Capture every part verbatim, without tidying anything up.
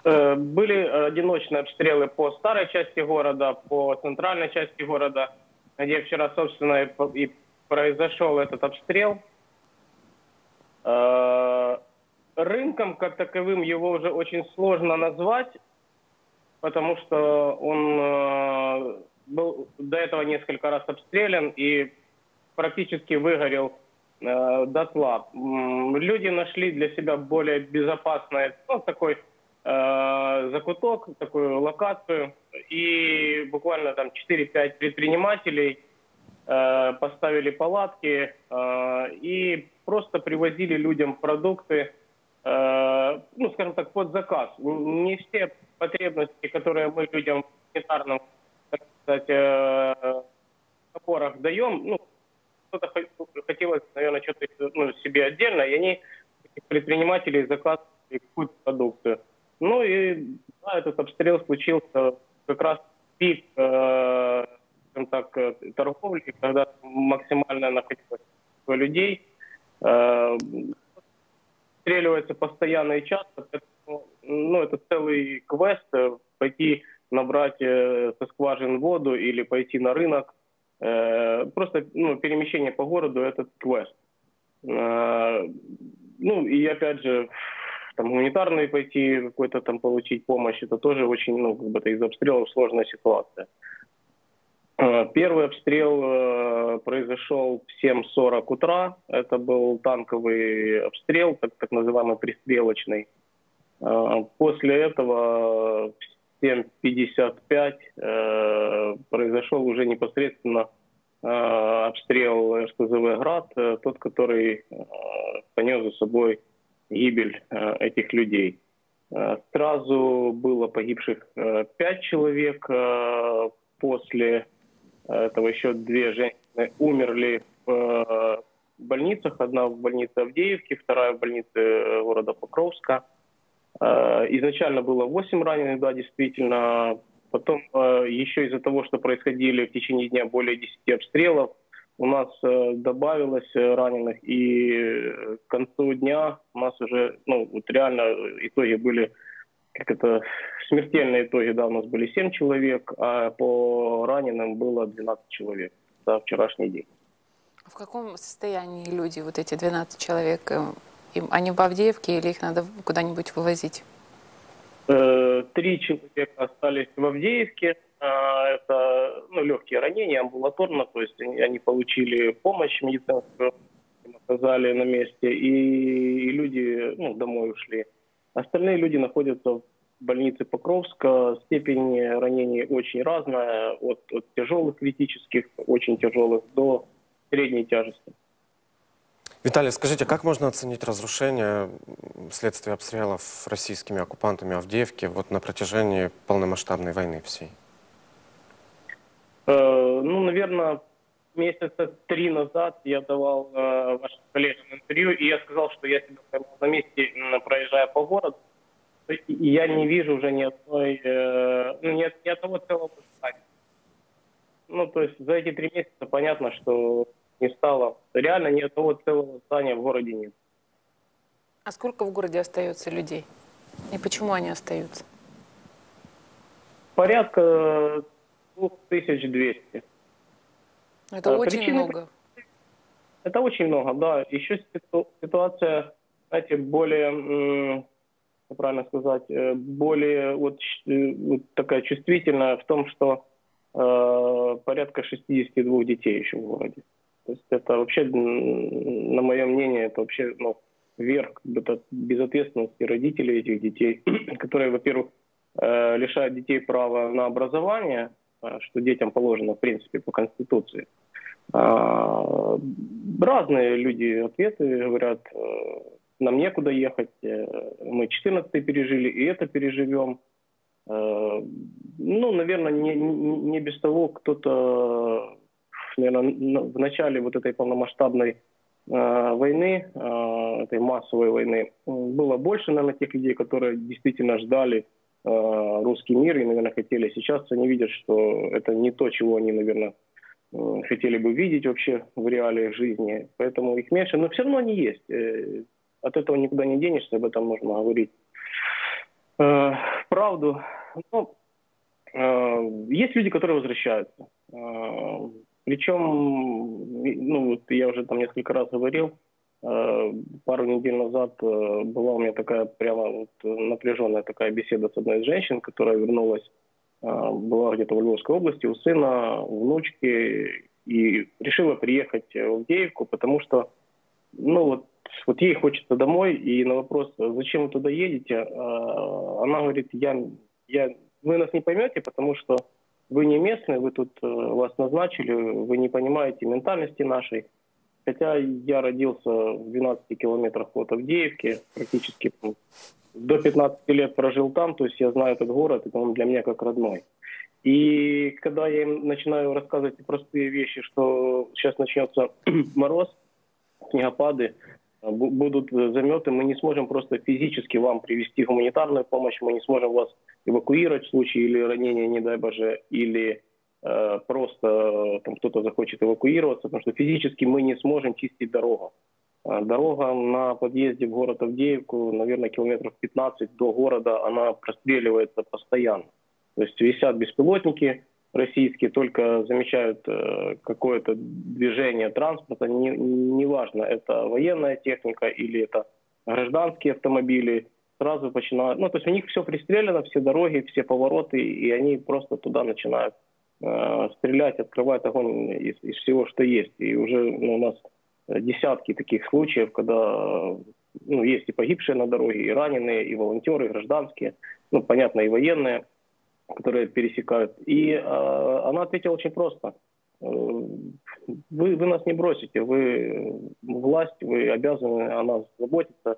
Э, Были одиночные обстрелы по старой части города, по центральной части города, где вчера, собственно, и по- и произошел этот обстрел. Э, Рынком как таковым его уже очень сложно назвать, потому что он э, был до этого несколько раз обстрелян и практически выгорел э, дотла. М, Люди нашли для себя более безопасный, ну, такой э, закуток, такую локацию, и буквально там четыре-пять предпринимателей э, поставили палатки э, и просто привозили людям продукты, э, ну, скажем так, под заказ. Не все потребности, которые мы людям в гуманитарном, так сказать, э, наборах даем, ну, кто-то хотелось, наверное, что-то, ну, себе отдельно, и они, предприниматели, заказывали какую-то продукцию. Ну и да, этот обстрел случился как раз в пик, э, скажем так, э, торговли, когда максимально находилось людей. Э, Стреливается постоянно и часто, поэтому, ну, это целый квест, э, пойти набрать э, со скважин воду или пойти на рынок. Э, просто, ну, перемещение по городу – это квест. Э, ну и опять же, там гуманитарные пойти, какой-то там получить помощь, это тоже очень, ну, как бы это из-за обстрелов сложная ситуация. Э, Первый обстрел э, произошел в семь сорок утра. Это был танковый обстрел, так, так называемый пристрелочный. Э, После этого в семь пятьдесят пять э, произошел уже непосредственно э, обстрел эр эс зэ вэ «Град», э, тот, который э, понес за собой гибель э, этих людей. Э, Сразу было погибших э, пять человек. э, После этого еще две женщины умерли в э, больницах. Одна в больнице Авдеевки, вторая в больнице э, города Покровска. Э, Изначально было восемь раненых, да, действительно. Потом э, еще из-за того, что происходили в течение дня более десяти обстрелов, у нас э, добавилось э, раненых. И э, к концу дня у нас уже, ну, вот реально итоги были, как это, смертельные итоги, да, у нас были семь человек, а по раненым было двенадцать человек за вчерашний день. В каком состоянии люди, вот эти двенадцать человек? Э, им- Они в Авдеевке или их надо куда-нибудь вывозить? Э, Три человека остались в Авдеевке. А, Это, ну, легкие ранения, амбулаторно, то есть они, они получили помощь медицинскую, им оказали на месте, и, и люди, ну, домой ушли. Остальные люди находятся в больнице Покровска. Степень ранений очень разная, от, от тяжелых критических, очень тяжелых, до средней тяжести. Виталий, скажите, как можно оценить разрушение вследствие обстрелов российскими оккупантами Авдеевки вот на протяжении полномасштабной войны всей? Э, Ну, наверное, месяца три назад я давал э, вашим коллегам интервью, и я сказал, что я себя поймал на месте, м, проезжая по городу, и я не вижу уже ни одной, э, ну, ни, ни одного целого здания. Ну, то есть за эти три месяца понятно, что не стало. Реально ни одного целого здания в городе нет. А сколько в городе остается людей? И почему они остаются? Порядка две тысячи двести. Это Э, очень Причины много. это очень много, да. Еще ситу- ситуация, знаете, более, м, как правильно сказать, э, более вот, щ- э, вот такая чувствительная в том, что э, порядка шестьдесят два детей еще в городе. То есть это вообще, м, на мое мнение, это вообще, ну, верх как бы, это безответственности родителей этих детей, которые, во-первых, э, лишают детей права на образование, э, что детям положено, в принципе, по Конституции. А, Разные люди ответы говорят, э, нам некуда ехать, э, мы четырнадцатый пережили, и это переживем. Э, Ну, наверное, не, не, не без того кто-то, наверное, в начале вот этой полномасштабной э, войны, э, этой массовой войны, было больше, наверное, тех людей, которые действительно ждали э, русский мир и, наверное, хотели. Сейчас они видят, что это не то, чего они, наверное, э, хотели бы видеть вообще в реалиях жизни. Поэтому их меньше, но все равно они есть. Э, От этого никуда не денешься, об этом можно говорить. Э, правду. Ну, э, есть люди, которые возвращаются. Э, причем, ну, вот я уже там несколько раз говорил, э, пару недель назад э, была у меня такая прямо вот напряженная такая беседа с одной из женщин, которая вернулась, э, была где-то в Львовской области у сына, внучки, и решила приехать в Авдеевку, потому что, ну, вот, вот ей хочется домой, и на вопрос, зачем вы туда едете, она говорит, я, я, вы нас не поймете, потому что вы не местные, вы тут, вас назначили, вы не понимаете ментальности нашей. Хотя я родился в двенадцати километрах от Авдеевки, практически до пятнадцати лет прожил там, то есть я знаю этот город, это он для меня как родной. И когда я им начинаю рассказывать простые вещи, что сейчас начнется мороз, снегопады, будут заметы, мы не сможем просто физически вам привести гуманитарную помощь, мы не сможем вас эвакуировать в случае или ранения, не дай боже, или э, просто там кто-то захочет эвакуироваться, потому что физически мы не сможем чистить дорогу. Дорога на подъезде в город Авдеевку, наверное, километров пятнадцать до города, она простреливается постоянно. То есть висят беспилотники российские, только замечают э, какое-то движение транспорта, неважно, не это военная техника или это гражданские автомобили, сразу начинают, ну то есть у них все пристрелено, все дороги, все повороты, и они просто туда начинают э, стрелять, открывать огонь из, из всего, что есть. И уже ну, у нас десятки таких случаев, когда ну, есть и погибшие на дороге, и раненые, и волонтеры, и гражданские, ну понятно, и военные, которые пересекают. И э, она ответила очень просто. Вы, вы нас не бросите, вы власть, вы обязаны о нас заботиться.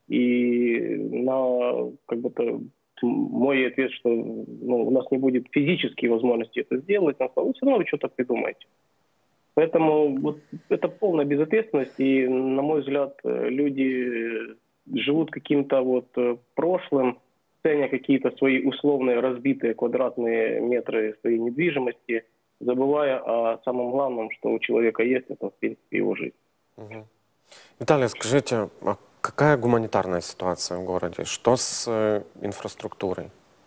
И на, как бы-то, мой ответ, что ну, у нас не будет физической возможности это сделать, но вы все равно вы что-то придумаете. Поэтому вот, это полная безответственность, и, на мой взгляд, люди живут каким-то вот прошлым, ценя какие-то свои условные разбитые квадратные метры своей недвижимости, забывая о самом главном, что у человека есть, это, в принципе, его жизнь. Угу. Виталий, скажите, а какая гуманитарная ситуация в городе? Что с э, инфраструктурой?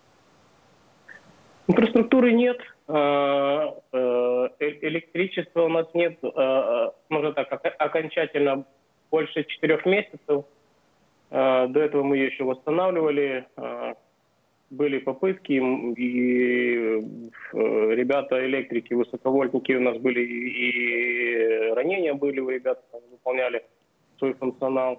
Инфраструктуры нет, э, э, электричества у нас нет, э, можно так, окончательно больше четырех месяцев. До этого мы ее еще восстанавливали, были попытки, и ребята-электрики, высоковольтники у нас были, и ранения были у ребят, выполняли свой функционал.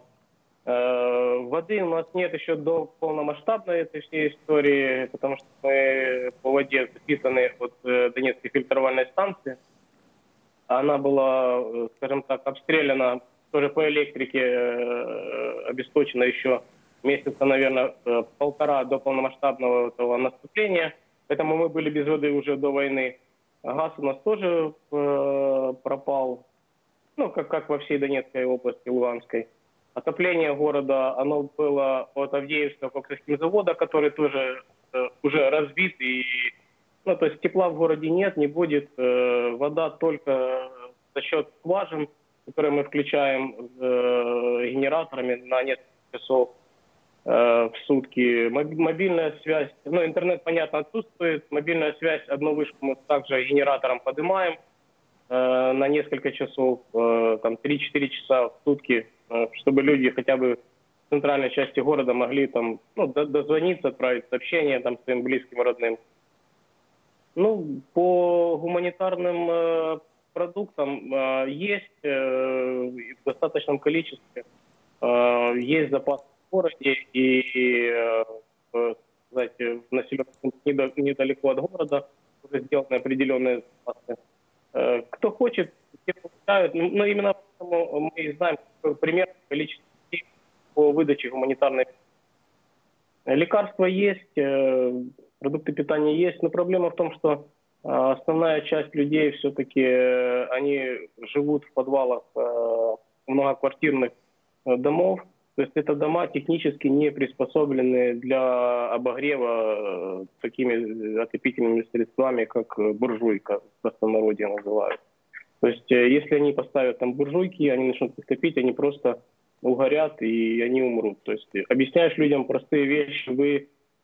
Воды у нас нет еще до полномасштабной этой всей истории, потому что мы по воде записаны от Донецкой фильтровальной станции. Она была, скажем так, обстреляна тоже по электрике, обесточена еще месяца, наверное, полтора до полномасштабного этого наступления. Поэтому мы были без воды уже до войны. Газ у нас тоже пропал, ну, как, как во всей Донецкой области, Луганской. Отопление города, оно было от Авдеевского коксовского завода, который тоже уже разбит. И, ну, то есть тепла в городе нет, не будет. Вода только за счет скважин, которые мы включаем э, генераторами на несколько часов э, в сутки. Мобильная связь, ну, интернет, понятно, отсутствует. Мобильная связь, одну вышку мы также генератором поднимаем э, на несколько часов, э, там три-четыре часа в сутки, э, чтобы люди хотя бы в центральной части города могли там, ну, дозвониться, отправить сообщения там, своим близким, родным. Ну, по гуманитарным э, продуктам э, есть э, в достаточном количестве, э, есть запас в городе и э, знаете, в населенном пункте недалеко от города уже сделаны определенные запасы. Э, кто хочет, те получают, но именно поэтому мы знаем примерное количество по выдаче гуманитарной. Лекарства есть, э, продукты питания есть, но проблема в том, что основная часть людей все-таки, они живут в подвалах многоквартирных домов. То есть это дома технически не приспособлены для обогрева такими отопительными средствами, как буржуйка, в простонародье называют. То есть если они поставят там буржуйки, они начнут их топить, они просто угорят и они умрут. То есть объясняешь людям простые вещи, вы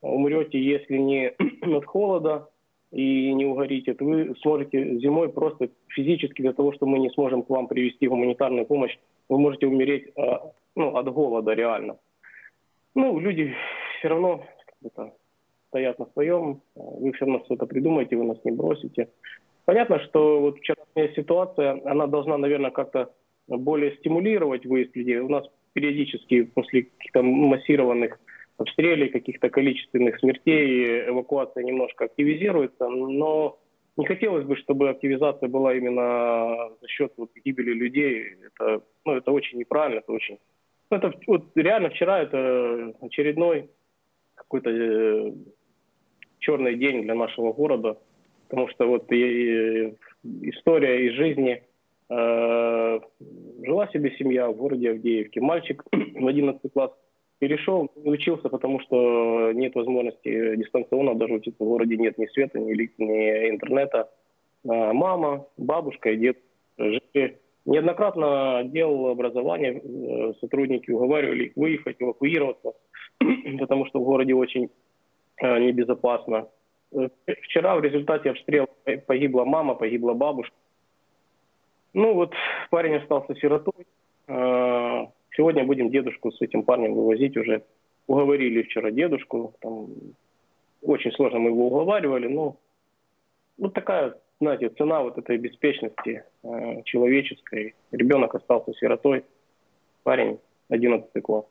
умрете, если не от холода и не угорите, то вы сможете зимой просто физически для того, что мы не сможем к вам привезти гуманитарную помощь, вы можете умереть ну, от голода реально. Ну, люди все равно как-то стоят на своем, вы все равно что-то придумаете, вы нас не бросите. Понятно, что вот вчерашняя ситуация, она должна, наверное, как-то более стимулировать выезд людей. У нас периодически после каких-то массированных обстрелов, каких-то количественных смертей эвакуация немножко активизируется, но не хотелось бы, чтобы активизация была именно за счет вот гибели людей. Это, ну, это очень неправильно, это очень... Ну, это вот реально вчера это очередной какой-то э, черный день для нашего города, потому что вот и, и, история из жизни. Э, жила себе семья в городе Авдеевке. Мальчик в одиннадцатый класс перешел, не учился, потому что нет возможности дистанционно даже учиться. В городе нет ни света, ни, ни интернета. А мама, бабушка и дед жили. Неоднократно отдел образования, сотрудники уговаривали их выехать, эвакуироваться, потому что в городе очень небезопасно. Вчера в результате обстрела погибла мама, погибла бабушка. Ну вот парень остался сиротой. Сегодня будем дедушку с этим парнем вывозить уже. Уговорили вчера дедушку. Там очень сложно мы его уговаривали. Но вот такая, знаете, цена вот этой беспечности э, человеческой. Ребенок остался сиротой. Парень одиннадцатый класс.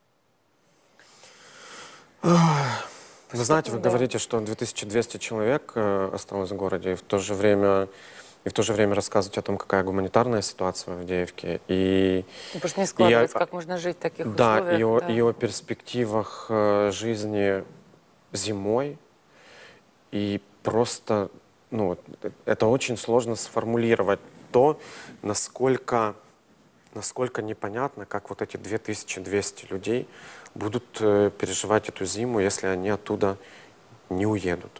Вы знаете, вы Да. говорите, что две тысячи двести человек э, осталось в городе, и в то же время... И в то же время рассказывать о том, какая гуманитарная ситуация в Авдеевке. И, Ну, просто не складывается, и, как можно жить в таких да, условиях. и о, Да, и о перспективах э, жизни зимой. И просто, ну, вот, это очень сложно сформулировать то, насколько, насколько непонятно, как вот эти две тысячи двести людей будут э, переживать эту зиму, если они оттуда не уедут.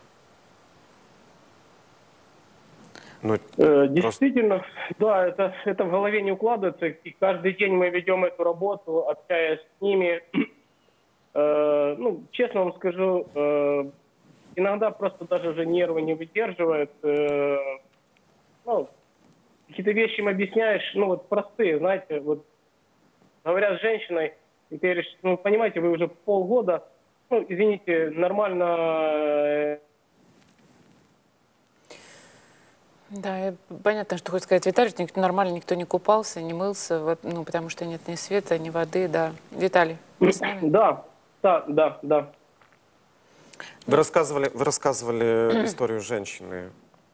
Ну, Э, Действительно, да, это, это в голове не укладывается. И каждый день мы ведем эту работу, общаясь с ними. Э, ну, честно вам скажу, э, иногда просто даже уже нервы не выдерживают. Э, ну, какие-то вещи им объясняешь, ну вот простые, знаете, вот говорят с женщиной, и ты говоришь, ну понимаете, вы уже полгода, ну извините, нормально... э, Да, и понятно, что хочет сказать Виталий, что никто, нормально никто не купался, не мылся, вот, ну, потому что нет ни света, ни воды, да. Виталий, вы с нами? Да, да, да, да. Вы рассказывали, вы рассказывали историю женщины.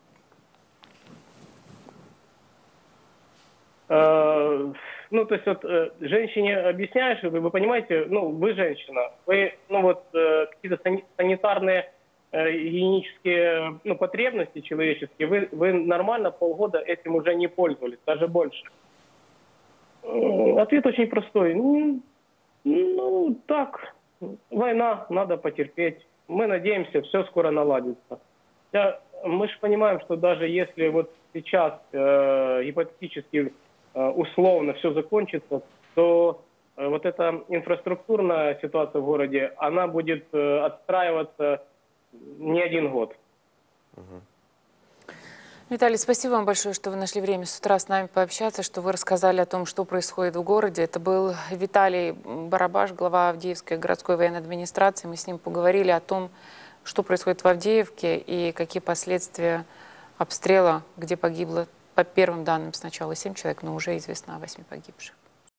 Э, Ну, то есть вот э, женщине объясняешь, вы, вы понимаете, ну, вы женщина, вы, ну вот, э, какие-то сани- санитарные, э, гигиенические, ну, потребности человеческие, вы, вы нормально полгода этим уже не пользовались, даже больше. Э, Ответ очень простой. Ну, ну, так, война, надо потерпеть. Мы надеемся, все скоро наладится. Да, мы же понимаем, что даже если вот сейчас э, гипотетически э, условно все закончится, то э, вот эта инфраструктурная ситуация в городе, она будет э, отстраиваться не один год. Виталий, спасибо вам большое, что вы нашли время с утра с нами пообщаться, что вы рассказали о том, что происходит в городе. Это был Виталий Барабаш, глава Авдеевской городской военной администрации. Мы с ним поговорили о том, что происходит в Авдеевке и какие последствия обстрела, где погибло, по первым данным, сначала семь человек, но уже известно о восьми погибших.